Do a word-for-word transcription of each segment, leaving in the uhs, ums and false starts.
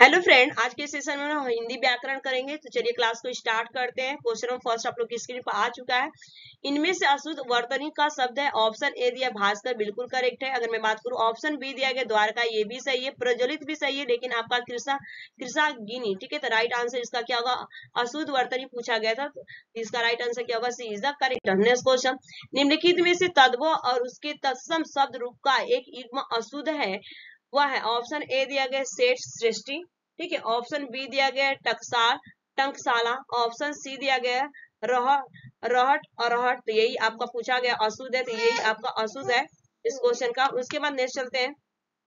Hello friend, आज के session में हम हिंदी व्याकरण करेंगे। तो चलिए क्लास को स्टार्ट करते हैं। क्वेश्चन नंबर फर्स्ट आप लोग की स्क्रीन पर आ चुका है। इनमें से अशुद्ध वर्तनी का शब्द है। ऑप्शन ए दिया भास्कर, बिल्कुल करेक्ट है। अगर मैं बात करूं ऑप्शन बी दिया गया द्वारका, ये भी सही है। प्रज्वलित भी सही है, लेकिन आपका कृषा कृषागिनी, ठीक है। तो राइट आंसर इसका क्या होगा? अशुद्ध वर्तनी पूछा गया था, तो इसका राइट आंसर क्या होगा? C is the correct. Next question, निम्नलिखित में से तद्भव और उसके तत्सम शब्द रूप का एक युग्म अशुद्ध है, वह है। ऑप्शन ए दिया गया सेठ सृष्टि, ठीक है। ऑप्शन बी दिया गया टकसाल टंकशाला। ऑप्शन सी दिया गया रह रहट अरहट। तो यही आपका पूछा गया अशुद्ध है, तो यही आपका अशुद्ध है इस क्वेश्चन का। उसके बाद नेक्स्ट चलते हैं।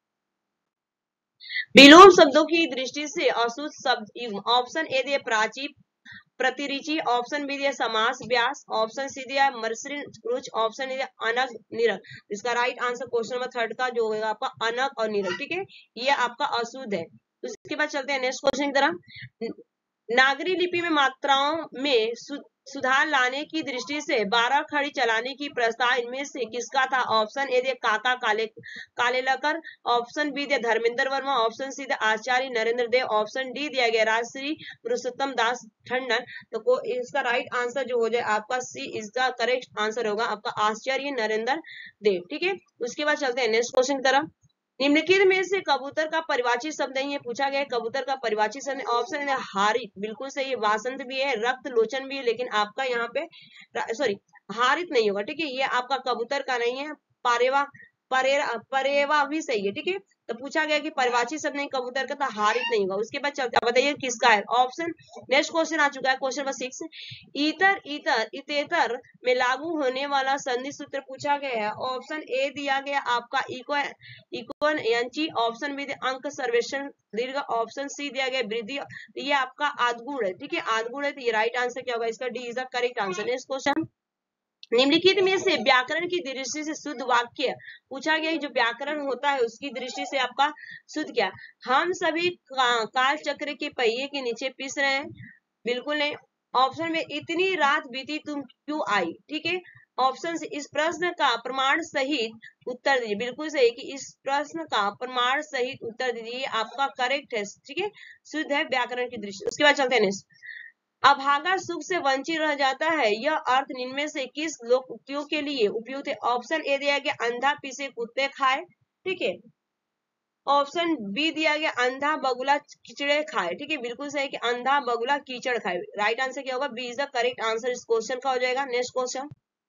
विलोम शब्दों की दृष्टि से अशुद्ध शब्द। ऑप्शन ए दिया प्राची प्रतिरिचि। ऑप्शन बी दिया समास व्यास। ऑप्शन सी दिया मर्सरीन रुच। ऑप्शन दिया अनग निरग। इसका right answer question number third का जो होगा आपका अनग और निरग, ठीक है। ये आपका अशुद्ध है। उसके बाद चलते हैं नेक्स्ट क्वेश्चन की तरफ। नागरी लिपि में मात्राओं में सु, सुधार लाने की दृष्टि से बारह खड़ी चलाने की प्रस्ताव इनमें से किसका था? ऑप्शन ए दे काका काले कालेलकर। ऑप्शन बी दे धर्मेंद्र वर्मा। ऑप्शन सी दे आचार्य नरेंद्र देव। ऑप्शन डी दिया गया राजश्री पुरुषोत्तम दास ठंडन। तो इसका राइट आंसर जो हो जाए आपका C is the correct answer होगा आपका आचार्य नरेंद्र देव, ठीक है। उसके बाद चलते हैं नेक्स्ट क्वेश्चन की तरफ। निम्नलिखित में से कबूतर का परिवाची शब्द नहीं है, पूछा गया कबूतर का परिवाची शब्द। ऑप्शन है हारित, बिल्कुल सही है। वासंत भी है, रक्त लोचन भी है, लेकिन आपका यहाँ पे सॉरी हारित नहीं होगा, ठीक है। ये आपका कबूतर का नहीं है। पारेवा परेरा परेवा भी सही है, ठीक है। तो पूछा गया कि परिवाची शब्द नहीं कबूतर का, तो हारित नहीं होगा। उसके बाद चलते बताइए किसका है ऑप्शन। नेक्स्ट क्वेश्चन आ चुका है, क्वेश्चन नंबर सिक्स। इतर इतर इतेतर में लागू होने वाला संधि सूत्र पूछा गया है। ऑप्शन ए दिया गया आपका इको इकोन यांची। ऑप्शन बी अंक सर्वेक्षण दीर्घ। ऑप्शन सी दिया गया वृद्धि। ये आपका आदगुण है, ठीक है। आदगुण है, तो ये राइट आंसर क्या होगा? इसका D is the correct answer. Next question, निम्नलिखित में से व्याकरण की दृष्टि से शुद्ध वाक्य पूछा गया। जो व्याकरण होता है उसकी दृष्टि से आपका शुद्ध क्या? हम सभी का, काल चक्र के पहिए के नीचे पिस रहे हैं, बिल्कुल नहीं। ऑप्शन में इतनी रात बीती तुम क्यों आई, ठीक है। ऑप्शन से इस प्रश्न का प्रमाण सहित उत्तर दीजिए, बिल्कुल सही कि इस प्रश्न का प्रमाण सहित उत्तर दीजिए, आपका करेक्ट है, ठीक है। शुद्ध है व्याकरण की दृष्टि। उसके बाद चलते हैं नेक्स्ट। अभागा सुख से वंचित रह जाता है, यह अर्थ इनमें से किस लोकोक्तियों के लिए उपयुक्त है? ऑप्शन ए दिया गया अंधा पीसे कुत्ते खाए, ठीक है। ऑप्शन बी दिया गया अंधा बगुला कीचड़े खाए, ठीक है। बिल्कुल सही कि अंधा बगुला कीचड़ खाए। राइट आंसर क्या होगा? B is the correct answer इस क्वेश्चन का हो जाएगा। Next question,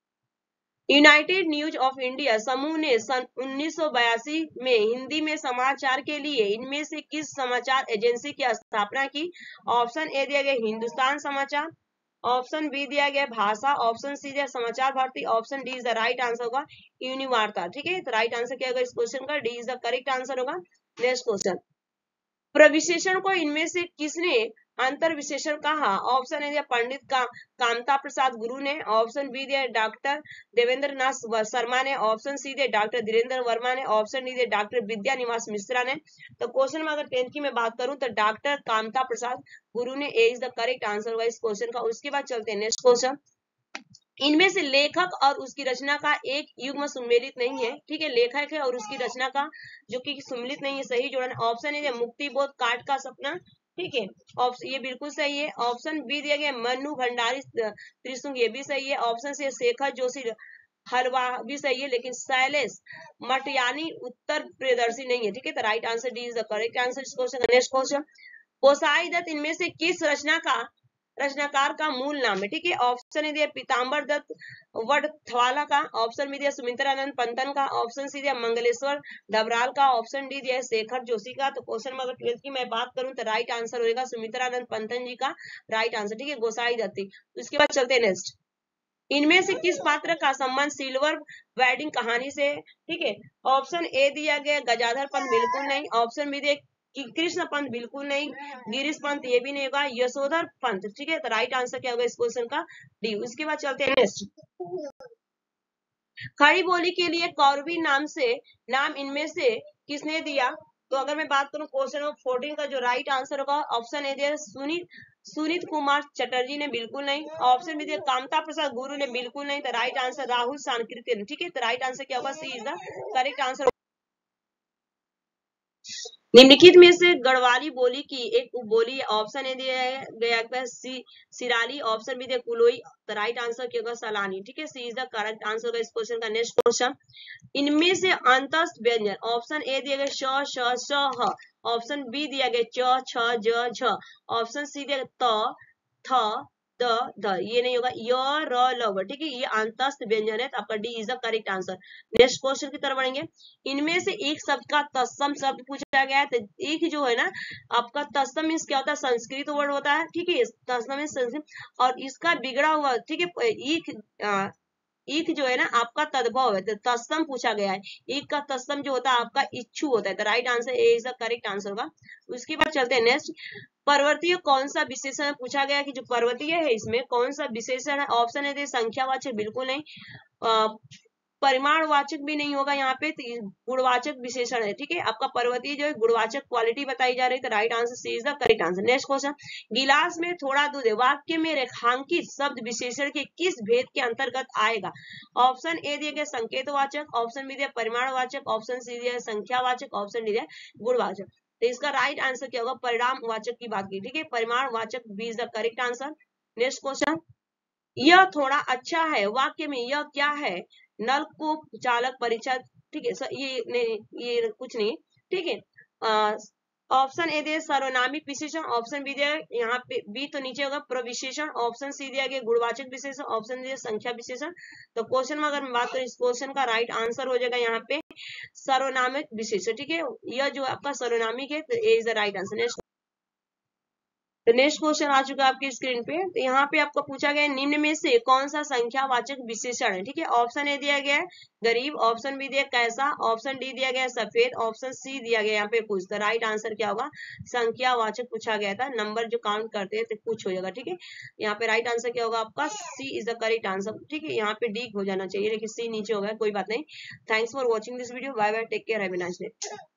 united news of India समूह ने सन उन्नीस सौ बयासी में हिंदी में समाचार के लिए इनमें से किस समाचार एजेंसी की स्थापना की? ऑप्शन ए दिया गया हिंदुस्तान समाचार। ऑप्शन बी दिया गया भाषा। ऑप्शन सी दिया Samachar Bharati. Option D is the right answer होगा यूनिवार्ता, ठीक है। तो राइट आंसर क्या होगा इस क्वेश्चन का? D is the correct answer होगा। नेक्स्ट क्वेश्चन, प्रविशेषण को इनमें से किसने अंतर विशेषण कहा? ऑप्शन ए दिया पंडित का कामता प्रसाद गुरु ने। ऑप्शन बी दिया डॉक्टर देवेंद्र नाथ शर्मा ने। ऑप्शन सी दिया डॉक्टर धीरेन्द्र वर्मा ने। ऑप्शन डी दिया डॉक्टर विद्या निवास मिश्रा ने। तो क्वेश्चन में अगर टेंथ की मैं बात करूं तो डॉक्टर कामता प्रसाद गुरु ने, A is the correct answer होगा इस क्वेश्चन का। उसके बाद चलते हैं नेक्स्ट क्वेश्चन, इनमें से लेखक और उसकी रचना का एक युग्म सम्मिलित नहीं है, ठीक है। लेखक है और उसकी रचना का जो कि सम्मिलित नहीं है, सही जोड़ना। ऑप्शन है मुक्ति बोध काट का सपना, ठीक है। ऑप्शन ये बिल्कुल सही है। ऑप्शन बी दिया गया मनु भंडारी त्रिशुंग, ये भी सही है। ऑप्शन सी शेखर जोशी हलवा भी सही है, लेकिन शैलेश मटयानी उत्तर प्रदर्शी नहीं है, ठीक है। तो right answer D is the correct answer इस क्वेश्चन का। नेक्स्ट क्वेश्चन, गोसाई दत्त इनमें से किस रचना का रचनाकार का मूल नाम है, ठीक है। ऑप्शन ए दिया पीताम्बर दत्त वडथवाला का। ऑप्शन बी दिया सुमित्रानंद पंतन का। ऑप्शन सी दिया मंगलेश्वर डबराल का। ऑप्शन डी दिया शेखर जोशी का। तो क्वेश्चन में अगर ट्वेल्थ की मैं बात करूं तो राइट आंसर होगा सुमित्रानंद पंतन जी का राइट आंसर, ठीक है। गोसाई दत्त। उसके बाद चलते हैं नेक्स्ट, इनमें से किस पात्र का संबंध सिल्वर वेडिंग कहानी से, ठीक है। ऑप्शन ए दिया गया गजाधर पंत, बिल्कुल नहीं। ऑप्शन बी दिया कि कृष्ण पंत, बिल्कुल नहीं। गिरीश पंत, ये भी नहीं होगा। यशोधर पंत, ठीक है। तो राइट आंसर क्या होगा इस क्वेश्चन का? डी। उसके बाद चलते हैं नेक्स्ट, खड़ी बोली के लिए कौरवी नाम से नाम इनमें से किसने दिया? तो अगर मैं बात करूं क्वेश्चन नंबर फोर्टीन का जो राइट आंसर होगा ऑप्शन ए दिया सुनीत सुनीत कुमार चटर्जी ने, बिल्कुल नहीं। ऑप्शन बी दिया कामता प्रसाद गुरु ने, बिल्कुल नहीं। तो राइट आंसर राहुल सांकृत्य, ठीक है। तो राइट आंसर क्या होगा? C is the correct answer. निम्नलिखित में से गढ़वाली बोली की एक उपबोली, ऑप्शन ए दिया गया है सी सिराली, ऑप्शन बी दिया कुलोई, द राइट आंसर क्या होगा सलानी। ठीक है, C is the correct answer होगा इस क्वेश्चन का। नेक्स्ट क्वेश्चन, इनमें से अंतस्थ व्यंजन, ऑप्शन ए दिया गया श श श ह, ऑप्शन बी दिया गया च छ ज झ, ऑप्शन सी दिया गया त थ द ध, ये नहीं होगा य र ल होगा। ठीक है, ये अंतस्थ व्यंजन है, तो आपका D is the correct answer. Next question की तरफ बढ़ेंगे, इनमें से एक शब्द का तत्सम शब्द पूछा गया है। तो एक जो है ना आपका तत्सम मीन्स क्या होता है, संस्कृत वर्ड होता है। ठीक है, तत्सम मीन्स संस्कृत, और इसका बिगड़ा हुआ, ठीक है, एक एक जो है ना आपका तद्भव है, तो तत्सम पूछा गया है। एक का तत्सम जो होता है आपका इच्छु होता है, तो right answer A is the correct answer होगा। उसके बाद चलते हैं नेक्स्ट, पर्वतीय कौन सा विशेषण पूछा गया कि जो पर्वतीय है इसमें कौन सा विशेषण है, ऑप्शन है संख्यावाचक बिल्कुल नहीं, परिमाणवाचक भी नहीं होगा यहाँ पे, तो गुणवाचक विशेषण है। ठीक है, आपका पर्वतीय जो है गुणवाचक क्वालिटी बताई जा रही है, तो right answer C is the correct answer. Next question, गिलास में थोड़ा दूध है, वाक्य में रेखांकित शब्द विशेषण के किस भेद के अंतर्गत आएगा, ऑप्शन ए दिया गया संकेतवाचक, ऑप्शन बी दिया परिमाणवाचक, ऑप्शन सी दिया संख्यावाचक, ऑप्शन डी दिया गुणवाचक। तो इसका राइट आंसर क्या होगा, परिणामवाचक की बात की। ठीक है, परिमाणवाचक B is the correct answer. Next question, यह थोड़ा अच्छा है, वाक्य में यह क्या है, नलकूप चालक परीक्षा। ठीक है, ये नहीं, ये कुछ नहीं। ठीक है, ऑप्शन ए दिया सर्वनामिक विशेषण, ऑप्शन बी दिया यहाँ पे बी तो नीचे होगा प्रविशेषण, ऑप्शन सी दिया गया गुणवाचक विशेषण, ऑप्शन दिया संख्या विशेषण। तो क्वेश्चन में अगर मैं बात करूं इस क्वेश्चन का राइट आंसर हो जाएगा यहाँ पे सर्वनामिक विशेषण। ठीक है, यह जो आपका सर्वनामिक है, तो A is the right answer. Next तो नेक्स्ट क्वेश्चन आ चुका है आपकी स्क्रीन पे, तो यहाँ पे आपको पूछा गया निम्न में से कौन सा संख्यावाचक विशेषण है। ठीक है, ऑप्शन ए दिया गया है गरीब, ऑप्शन बी दिया कैसा, ऑप्शन डी दिया गया सफेद, ऑप्शन सी दिया गया यहाँ पे कुछ। तो राइट आंसर क्या होगा, संख्यावाचक पूछा गया था, नंबर जो काउंट करते हैं तो कुछ हो जाएगा। ठीक है, यहाँ पे राइट आंसर क्या होगा आपका, C is the correct answer. ठीक है, यहाँ पे डी हो जाना चाहिए, लेकिन सी नीचे होगा, कोई बात नहीं। Thanks for watching this video, bye bye, take care, have a nice day.